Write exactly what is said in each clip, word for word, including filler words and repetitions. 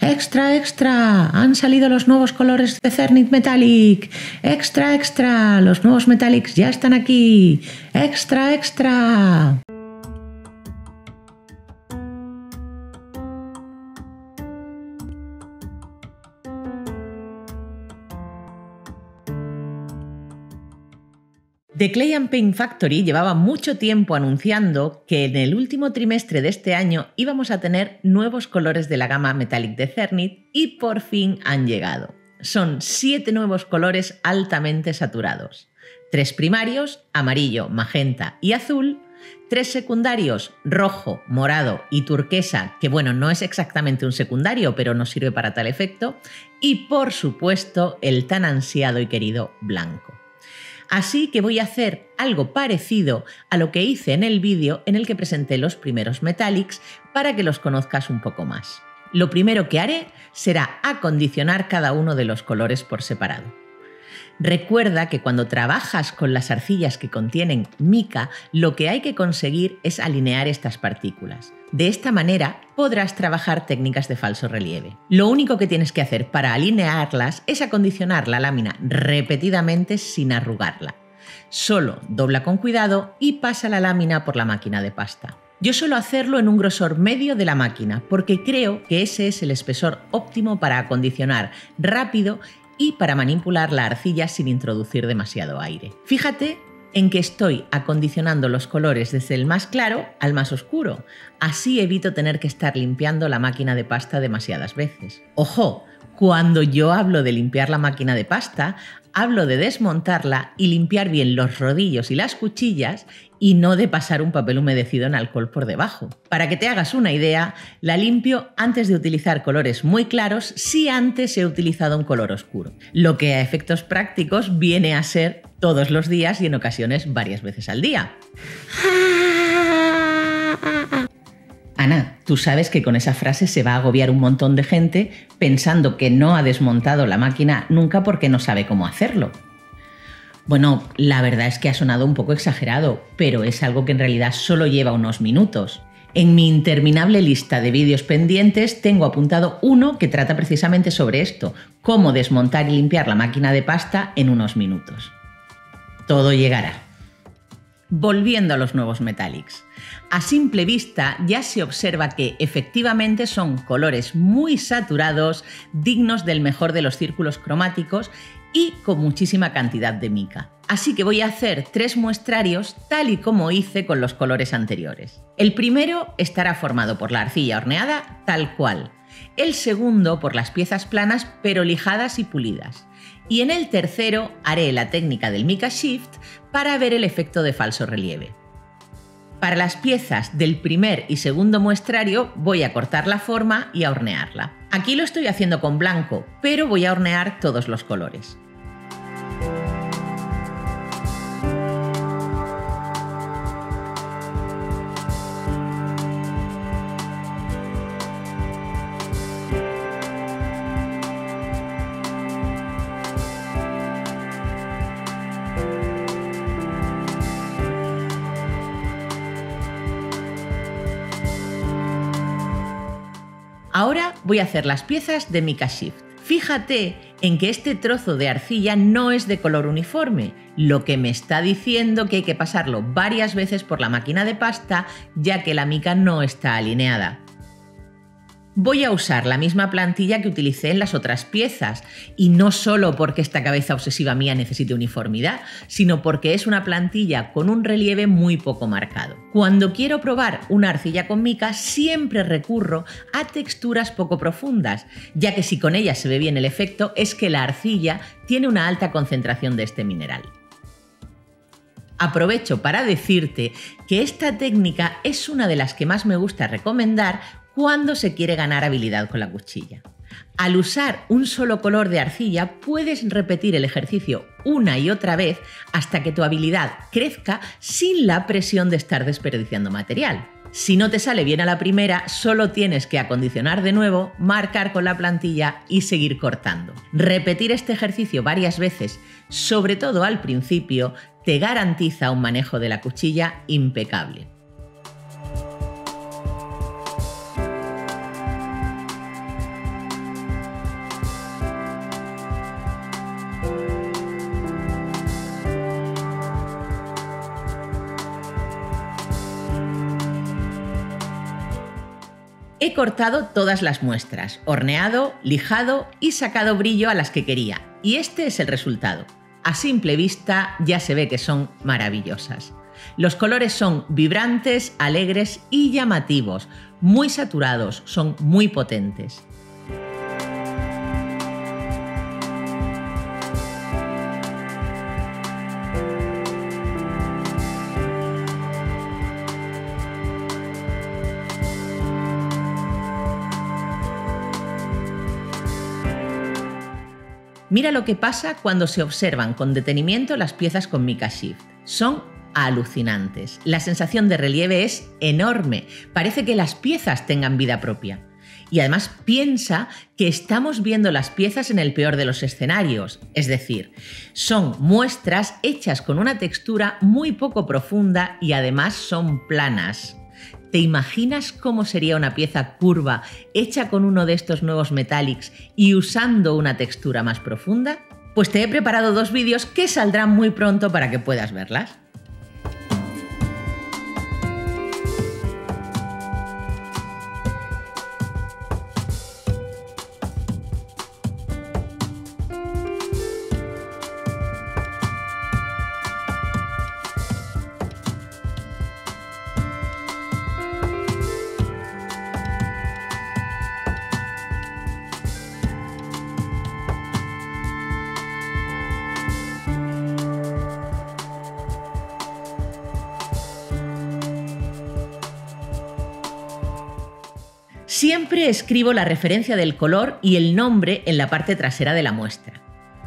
¡Extra, extra! Han salido los nuevos colores de Cernit Metallic. ¡Extra, extra! Los nuevos Metallics ya están aquí. ¡Extra, extra! The Clay and Paint Factory llevaba mucho tiempo anunciando que en el último trimestre de este año íbamos a tener nuevos colores de la gama Metallic de Cernit y por fin han llegado. Son siete nuevos colores altamente saturados. Tres primarios, amarillo, magenta y azul. Tres secundarios, rojo, morado y turquesa, que bueno, no es exactamente un secundario, pero nos sirve para tal efecto. Y por supuesto, el tan ansiado y querido blanco. Así que voy a hacer algo parecido a lo que hice en el vídeo en el que presenté los primeros Metallics para que los conozcas un poco más. Lo primero que haré será acondicionar cada uno de los colores por separado. Recuerda que cuando trabajas con las arcillas que contienen mica, lo que hay que conseguir es alinear estas partículas. De esta manera podrás trabajar técnicas de falso relieve. Lo único que tienes que hacer para alinearlas es acondicionar la lámina repetidamente sin arrugarla. Solo dobla con cuidado y pasa la lámina por la máquina de pasta. Yo suelo hacerlo en un grosor medio de la máquina porque creo que ese es el espesor óptimo para acondicionar rápido y para manipular la arcilla sin introducir demasiado aire. Fíjate en que estoy acondicionando los colores desde el más claro al más oscuro. Así evito tener que estar limpiando la máquina de pasta demasiadas veces. ¡Ojo! Cuando yo hablo de limpiar la máquina de pasta, hablo de desmontarla y limpiar bien los rodillos y las cuchillas y no de pasar un papel humedecido en alcohol por debajo. Para que te hagas una idea, la limpio antes de utilizar colores muy claros si antes he utilizado un color oscuro, lo que a efectos prácticos viene a ser todos los días y en ocasiones varias veces al día. Ana, tú sabes que con esa frase se va a agobiar un montón de gente pensando que no ha desmontado la máquina nunca porque no sabe cómo hacerlo. Bueno, la verdad es que ha sonado un poco exagerado, pero es algo que en realidad solo lleva unos minutos. En mi interminable lista de vídeos pendientes tengo apuntado uno que trata precisamente sobre esto, cómo desmontar y limpiar la máquina de pasta en unos minutos. Todo llegará. Volviendo a los nuevos Metallics. A simple vista ya se observa que efectivamente son colores muy saturados, dignos del mejor de los círculos cromáticos y con muchísima cantidad de mica. Así que voy a hacer tres muestrarios tal y como hice con los colores anteriores. El primero estará formado por la arcilla horneada tal cual. El segundo por las piezas planas pero lijadas y pulidas. Y en el tercero haré la técnica del mica shift para ver el efecto de falso relieve. Para las piezas del primer y segundo muestrario voy a cortar la forma y a hornearla. Aquí lo estoy haciendo con blanco, pero voy a hornear todos los colores. Ahora voy a hacer las piezas de mica shift. Fíjate en que este trozo de arcilla no es de color uniforme, lo que me está diciendo que hay que pasarlo varias veces por la máquina de pasta, ya que la mica no está alineada. Voy a usar la misma plantilla que utilicé en las otras piezas, y no solo porque esta cabeza obsesiva mía necesite uniformidad, sino porque es una plantilla con un relieve muy poco marcado. Cuando quiero probar una arcilla con mica, siempre recurro a texturas poco profundas, ya que si con ellas se ve bien el efecto, es que la arcilla tiene una alta concentración de este mineral. Aprovecho para decirte que esta técnica es una de las que más me gusta recomendar cuando se quiere ganar habilidad con la cuchilla. Al usar un solo color de arcilla puedes repetir el ejercicio una y otra vez hasta que tu habilidad crezca sin la presión de estar desperdiciando material. Si no te sale bien a la primera, solo tienes que acondicionar de nuevo, marcar con la plantilla y seguir cortando. Repetir este ejercicio varias veces, sobre todo al principio, te garantiza un manejo de la cuchilla impecable. He cortado todas las muestras, horneado, lijado y sacado brillo a las que quería. Y este es el resultado. A simple vista ya se ve que son maravillosas. Los colores son vibrantes, alegres y llamativos, muy saturados, son muy potentes. Mira lo que pasa cuando se observan con detenimiento las piezas con Mica Shift. Son alucinantes. La sensación de relieve es enorme. Parece que las piezas tengan vida propia. Y además piensa que estamos viendo las piezas en el peor de los escenarios. Es decir, son muestras hechas con una textura muy poco profunda y además son planas. ¿Te imaginas cómo sería una pieza curva hecha con uno de estos nuevos metallics y usando una textura más profunda? Pues te he preparado dos vídeos que saldrán muy pronto para que puedas verlas. Siempre escribo la referencia del color y el nombre en la parte trasera de la muestra.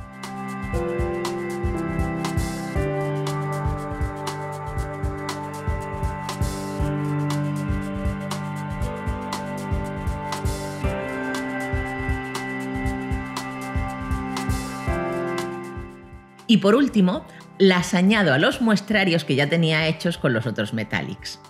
Y por último, las añado a los muestrarios que ya tenía hechos con los otros metallics.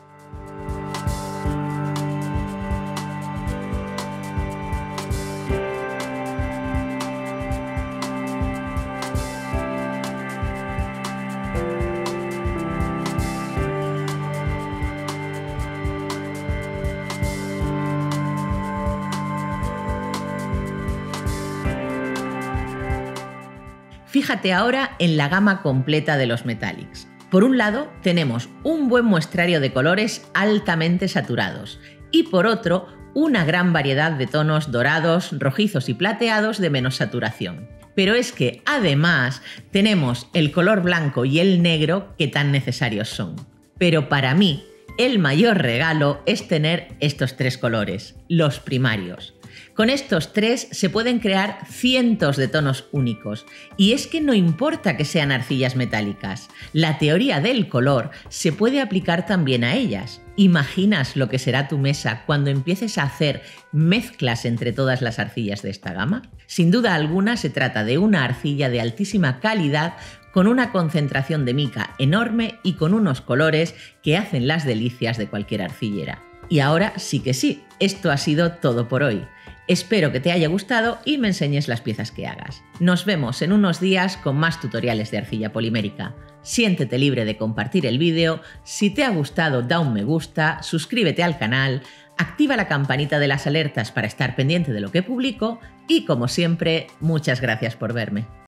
Fíjate ahora en la gama completa de los metallics. Por un lado, tenemos un buen muestrario de colores altamente saturados y por otro, una gran variedad de tonos dorados, rojizos y plateados de menos saturación. Pero es que además tenemos el color blanco y el negro que tan necesarios son. Pero para mí, el mayor regalo es tener estos tres colores, los primarios. Con estos tres se pueden crear cientos de tonos únicos. Y es que no importa que sean arcillas metálicas, la teoría del color se puede aplicar también a ellas. ¿Imaginas lo que será tu mesa cuando empieces a hacer mezclas entre todas las arcillas de esta gama? Sin duda alguna se trata de una arcilla de altísima calidad con una concentración de mica enorme y con unos colores que hacen las delicias de cualquier arcillera. Y ahora sí que sí, esto ha sido todo por hoy. Espero que te haya gustado y me enseñes las piezas que hagas. Nos vemos en unos días con más tutoriales de arcilla polimérica. Siéntete libre de compartir el vídeo, si te ha gustado da un me gusta, suscríbete al canal, activa la campanita de las alertas para estar pendiente de lo que publico y como siempre, muchas gracias por verme.